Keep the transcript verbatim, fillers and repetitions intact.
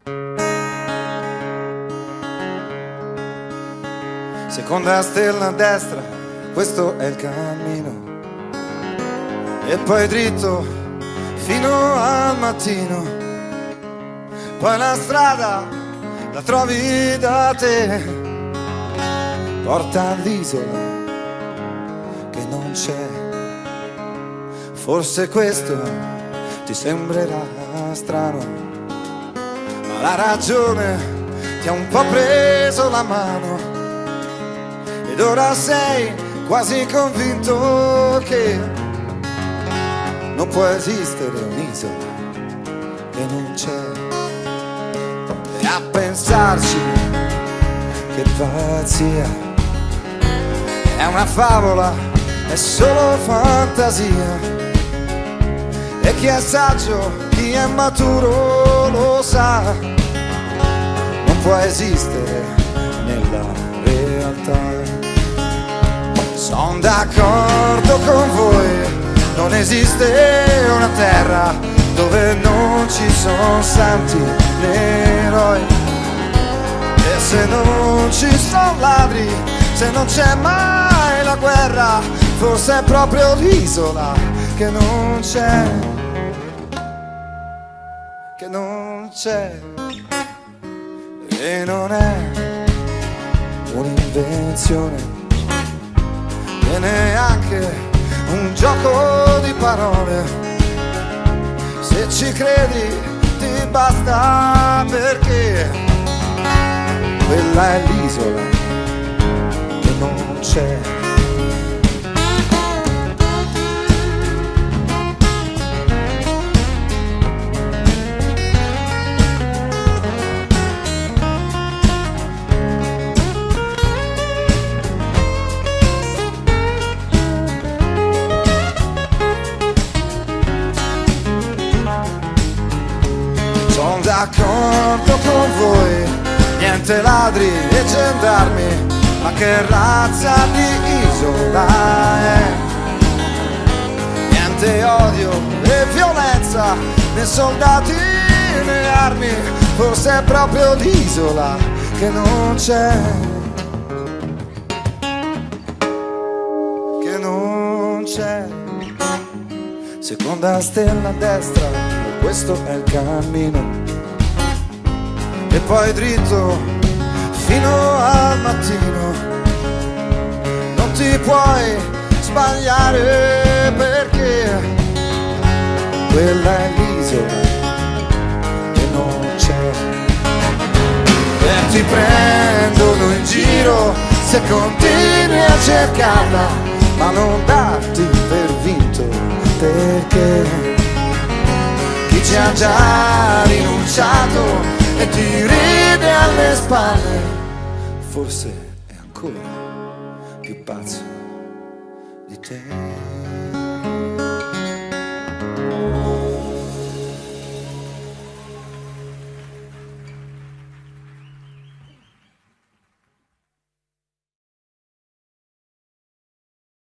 Seconda stella a destra, questo è il cammino, e poi dritto fino al mattino. Poi la strada la trovi da te, porta all'isola che non c'è. Forse questo ti sembrerà strano, ma la ragione ti ha un po' preso la mano, ed ora sei quasi convinto che non può esistere un'isola che non c'è. E a pensarci, che pazzia, è una favola, è solo fantasia. E chi è saggio, chi è maturo lo sa, non può esistere nella realtà. Sono d'accordo con voi, non esiste una terra dove non ci sono santi né eroi. E se non ci sono ladri, se non c'è mai la guerra, forse è proprio l'isola che non c'è, che non c'è. E non è un'invenzione e neanche un gioco di parole. Se ci credi ti basta, perché quella è l'isola che non c'è. Sono d'accordo con voi, niente ladri e gendarmi, ma che razza di isola è? Niente odio e violenza, né soldati né armi, forse è proprio l'isola che non c'è, che non c'è. Seconda stella a destra, questo è il cammino, e poi dritto fino al mattino. Non ti puoi sbagliare, perché quella è l'isola che non c'è. E ti prendono in giro se continui a cercarla, ma non darti per vinto, perché chi ci ha già rinunciato e ti ride alle spalle, forse è ancora più pazzo di te.